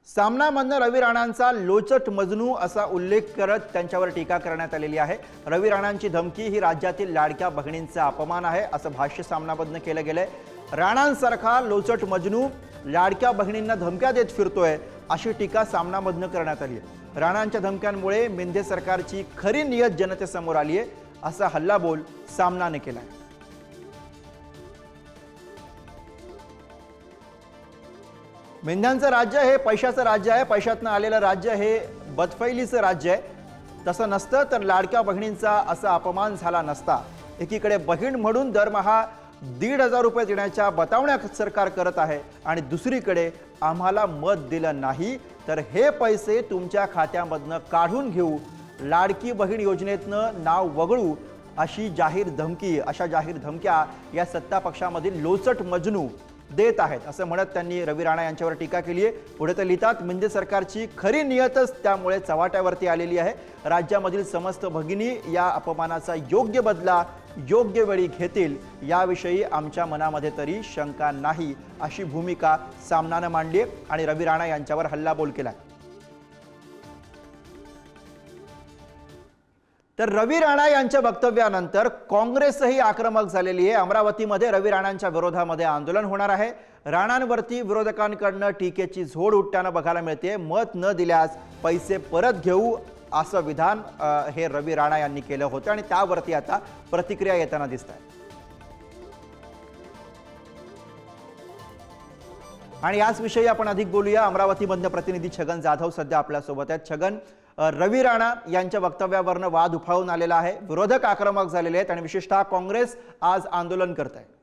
सामनामधनं रवी राणांचा लोचट मजनू असा उल्लेख करत त्यांच्यावर टीका करण्यात आलेली आहे। रवी राणांची धमकी ही राज्यातील लाडक्या बहिणींचा अपमान आहे असं भाष्य सामनामधनं केलं गेलंय। राणांसारखा लोचट मजनू लाडक्या बहिणींना धमक्या देत फिरतोय अशी टीका सामनामधनं करण्यात आली आहे। राणांच्या धमक्यांमुळे मिंदे सरकारची खरी नियत जनतेसमोर आली आहे असा हल्लाबोल सामनाने केलाय। मिंद्यांचं राज्य हे पैशाचं राज्य आहे, पैशातनं आलेलं राज्य हे बदफैलीचं राज्य आहे। तसं नसतं तर लाडक्या बहिणींचा असा अपमान झाला नसता। एकीकडे बहीण म्हणून दरमहा 1,500 रुपये देण्याच्या बतावण्या सरकार करत आहे आणि दुसरीकडे आम्हाला मत दिलं नाही तर हे पैसे तुमच्या खात्यामधनं काढून घेऊ, लाडकी बहीण योजनेतनं नाव वगळू अशी जाहीर धमकी, अशा जाहीर धमक्या या सत्ता पक्षामधील लोचट मजनू देत आहेत असं म्हणत त्यांनी रवी राणा यांच्यावर टीका केली आहे। पुढे ते लिहितात, मिंदे सरकारची खरी नियतच त्यामुळे चव्हाट्यावरती आलेली आहे। राज्यामधील समस्त भगिनी या अपमानाचा योग्य बदला योग्य वेळी घेतील याविषयी आमच्या मनामध्ये तरी शंका नाही अशी भूमिका सामनाने मांडली आहे आणि रवी राणा यांच्यावर हल्लाबोल केलाय। तर रवी राणा यांच्या वक्तव्यानंतर काँग्रेसही आक्रमक झालेली आहे। अमरावतीमध्ये रवी राणांच्या विरोधामध्ये आंदोलन होणार आहे। राणांवरती विरोधकांकडून टीकेची झोड उठताना बघायला मिळते। मत न दिल्यास पैसे परत घेऊ असं विधान हे रवी राणा यांनी केलं होतं आणि त्यावरती आता प्रतिक्रिया येताना दिसतात। आणि याच विषयी आपण अधिक बोलूया। अमरावतीमधनं प्रतिनिधी छगन जाधव सध्या आपल्या सोबत आहेत। छगन, रवी राणा यांच्या वक्तव्यावरनं वाद उफाळून आलेला आहे, विरोधक आक्रमक झालेले आहेत आणि विशेषतः काँग्रेस आज आंदोलन करत आहे।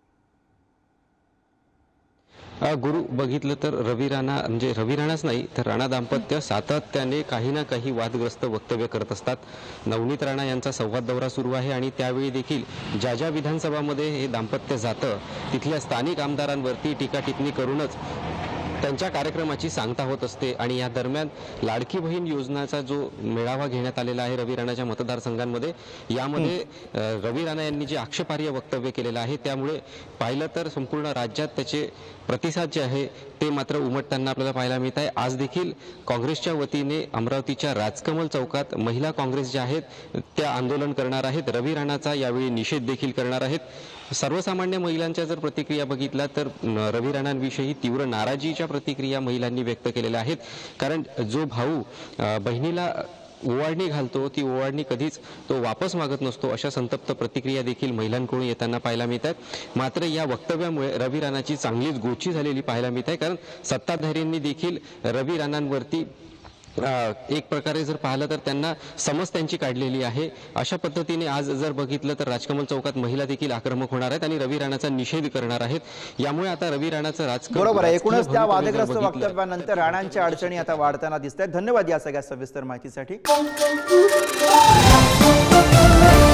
गुरु बघितलं तर रवी राणा म्हणजे रवी राणाच नाही तर राणा दाम्पत्य सातत्याने काही ना काही वादग्रस्त वक्तव्य करत असतात। नवनीत राणा यांचा संवाद दौरा सुरू आहे आणि त्यावेळी देखील ज्या ज्या विधानसभामध्ये हे दाम्पत्य जातं तिथल्या स्थानिक आमदारांवरती टीका टिप्पणी करूनच त्यांच्या कार्यक्रमाची सांगता होत असते। आणि या दरम्यान लाडकी बहीण योजनेचा जो मेळावा घेण्यात आलेला आहे रवी राणाच्या मतदारसंघांमध्ये, यामध्ये रवी राणा यांनी जे आक्षेपार्ह वक्तव्य केलेलं आहे त्यामुळे पाहिलं तर संपूर्ण राज्यात त्याचे प्रतिसाद जे आहे ते मात्र उमटताना आपल्याला पाहायला मिळत आहे। आज देखील काँग्रेसच्या वतीने अमरावतीच्या राजकमल चौकात महिला काँग्रेस ज्या आहेत त्या आंदोलन करणार आहेत। रवी राणाचा यावेळी निषेध देखील करणार आहेत। सर्वसामान्य महिलांच्या जर प्रतिक्रिया बघितल्या तर रवी राणांविषयी तीव्र नाराजीच्या प्रतिक्रिया महिलांनी व्यक्त केलेल्या आहेत। कारण जो भाऊ बहिणीला ओवाळणी घालतो ती ओवाळणी कधीच तो वापस मागत नसतो अशा संतप्त प्रतिक्रिया देखील महिलांकडून येताना पाहायला मिळतात। मात्र या वक्तव्यामुळे रवी राणाची चांगलीच गोची झालेली पाहायला मिळत आहे। कारण सत्ताधाऱ्यांनी देखील रवी राणांवरती एक प्रकारे जर पाहिलं तर त्यांना समज त्यांची काढलेली आहे। अशा पद्धतीने आज जर बघितलं तर राजकमल चौकात महिला देखील आक्रमक होणार आहेत आणि रवी राणाचा निषेध करणार आहेत। यामुळे आता रवी राणाचं राजकारण बरोबर आहे। एकूणच त्या वादग्रस्त वक्तव्यानंतर राणांच्या अडचणी आता वाढताना दिसत आहेत। धन्यवाद या सगळ्या सविस्तर माहितीसाठी।